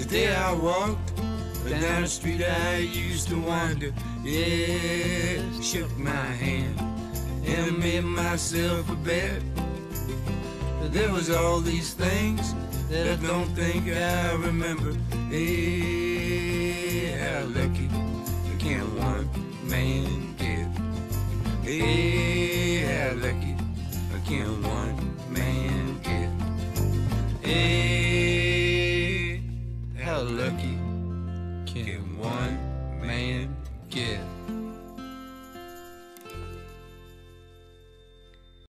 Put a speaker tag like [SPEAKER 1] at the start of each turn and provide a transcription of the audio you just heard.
[SPEAKER 1] The day I walked down the street I used to wander, yeah, shook my hand and made myself a bet. There was all these things that I don't think I remember. Hey, how lucky can one man get? Hey, how lucky can one man get? Hey, how lucky can one